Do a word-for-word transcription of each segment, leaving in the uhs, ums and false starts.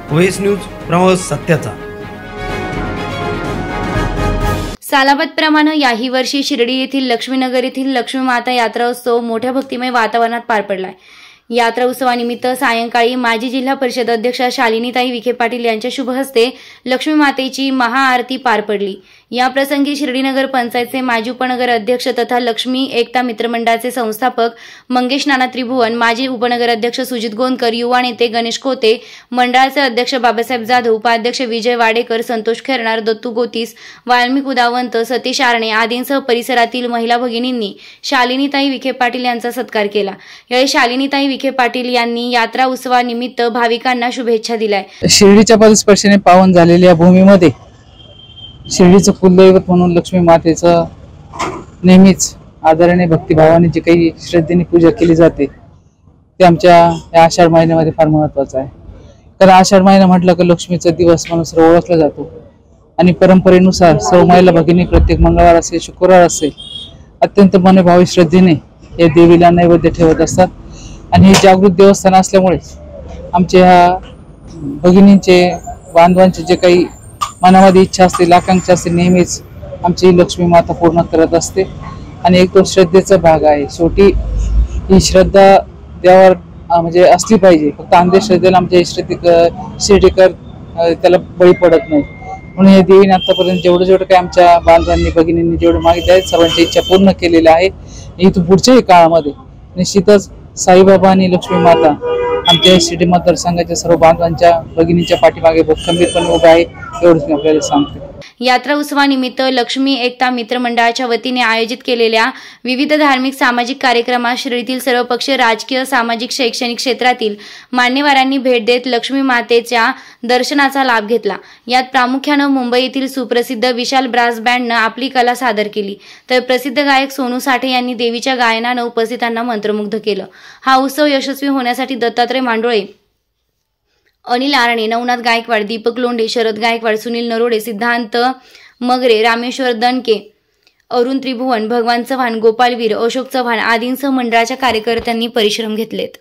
OS news, प्रवास सत्याचा। सालाबादप्रमाणे याही वर्षी शिर्डी येथील लक्ष्मीनगर येथील लक्ष्मी माता यात्रा उत्सव मोठ्या भक्तिमय वातावरणात पार पडलाय। यात्रा उत्सवानिमित्त सायंकाळी माजी जिल्हा परिषद अध्यक्षा शालिनीताई विखे पाटील यांच्या शुभ हस्ते लक्ष्मी मातेची महाआरती पार पडली। या प्रसंगी शिर्डी नगर पंचायतचे माजी उपनगर अध्यक्ष तथा लक्ष्मी एकता मित्रमंडळाचे संस्थापक मंगेश नाना त्रिभुवन, माजी उपनगर अध्यक्ष सुजित गोंदकर, युवा नेते गणेश खोते, मंडळाचे अध्यक्ष बाबासाहेब जाधव, उपाध्यक्ष विजय वाडेकर, संतोष खेरणार, दत्तू गोतीस, वाल्मिक उदावंत, सतीश आरणे आदींसह परिसरातील महिला भगिनींनी शालिनीताई विखे पाटील यांचा सत्कार केला। यावेळी शालिनीताई विखे पाटील यांनी यात्रा उत्सवानिमित्त भाविकांना शुभेच्छा दिल्या। शिर्डीच्या पदस्पर्शाने पावन झालेल्या भूमीमध्ये शिर्डीचं कुलदैवत म्हणून लक्ष्मी मातेचं नेहमीच आदराने भक्तिभावाने जी काही श्रद्धेने पूजा केली जाते ते आमच्या या आषाढ महिन्यामध्ये फार महत्त्वाचं आहे। कारण आषाढ महिना म्हटलं की लक्ष्मीचा दिवस म्हणून सर्व ओळखला जातो आणि परंपरेनुसार सर्व महिला भगिनी प्रत्येक मंगळवार असेल शुक्रवार असेल अत्यंत मनोभावी श्रद्धेने या देवीला नैवेद्य ठेवत असतात आणि हे जागृत देवस्थान असल्यामुळे आमच्या ह्या भगिनींचे बांधवांचे जे काही मनामध्ये इच्छा असते, आकांक्षा असते, नेहमीच आमची लक्ष्मी माता पूर्ण करत असते आणि एक तो श्रद्धेचा भाग आहे। शेवटी ही श्रद्धा देवावर म्हणजे असली पाहिजे, फक्त अंधश्रद्धेला आमच्या श्रद्धे शिर्डीकर त्याला बळी पडत नाही। म्हणून या देवीने आतापर्यंत जेवढं जेवढं काही आमच्या बांधवांनी भगिनींनी जेवढे मागितले आहेत सर्वांच्या इच्छा पूर्ण केलेल्या आहे। इथून पुढच्याही काळामध्ये निश्चितच साईबाबा आणि लक्ष्मी माता आमच्या शिर्डी मतदारसंघाच्या सर्व बांधवांच्या भगिनींच्या पाठीमागे खंबीरपणे उभा आहे, एवढंच मी आपल्याला सांगते। यात्रा उत्सवानिमित्त लक्ष्मी एकता मित्रमंडळाच्या वतीने आयोजित केलेल्या विविध धार्मिक सामाजिक कार्यक्रमात शिर्डीतील सर्वपक्षीय राजकीय, सामाजिक, शैक्षणिक क्षेत्रातील मान्यवरांनी भेट देत लक्ष्मी मातेच्या दर्शनाचा लाभ घेतला। यात प्रामुख्याने मुंबई येथील सुप्रसिद्ध विशाल ब्रास बँडनं आपली कला सादर केली, तर प्रसिद्ध गायक सोनू साठे यांनी देवीच्या गायनानं उपस्थितांना मंत्रमुग्ध केलं। हा उत्सव यशस्वी होण्यासाठी दत्तात्रय मांडोळे, अनिल आरणे, नवनाथ गायकवाड, दीपक लोंढे, शरद गायकवाड, सुनील नरोडे, सिद्धांत मगरे, रामेश्वर दणके, अरुण त्रिभुवन, भगवान चव्हाण, गोपालवीर, अशोक चव्हाण आदींसह मंडळाच्या कार्यकर्त्यांनी परिश्रम घेतलेत।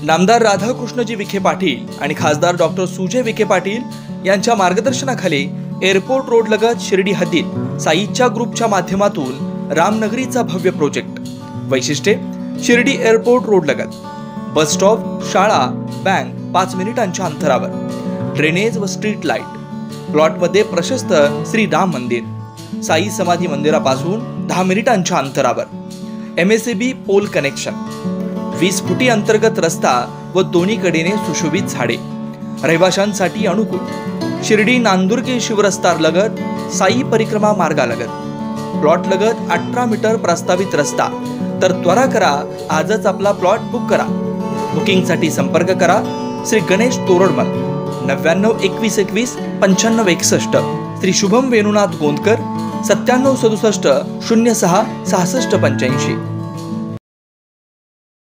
नामदार राधाकृष्णजी विखे पाटील आणि खासदार डॉक्टर सुजय विखे पाटील यांच्या मार्गदर्शनाखाली एअरपोर्ट रोड लगत शिर्डी हद्दीत साईच्या ग्रुपच्या माध्यमातून रामनगरीचा भव्य प्रोजेक्ट. वैशिष्ट्ये: शिर्डी एअरपोर्ट रोड लगत बस स्टॉप, शाळा, बँक पाच मिनिटांच्या अंतरावर, ड्रेनेज व स्ट्रीट लाईट, प्लॉटमध्ये प्रशस्त श्री राम मंदिर, साई समाधी मंदिरापासून दहा मिनिटांच्या अंतरावर, M S A B pole connection, वीस फुटी अंतर्गत रस्ता व दोन्ही कडेने सुशोभित झाडे, रहिवाशांसाठी अनुकूल. शिर्डी नांदुर्गे शिवरस्ता लगत साई परिक्रमा मार्गालगत, प्लॉट लगत अठरा मीटर प्रस्तावित रस्ता. तर त्वरा करा, आजच आपला प्लॉट बुक करा. बुकिंगसाठी संपर्क करा श्री गणेश तोरडमल, नव्याण्णव एकवीस एकवीस पंच्याण्णव एकसष्ट, श्री शुभम वेणुनाथ गोंदकर, सत्त्याण्णव सदुसष्ट शून्य सहा सहासष्ट पंच्याऐंशी.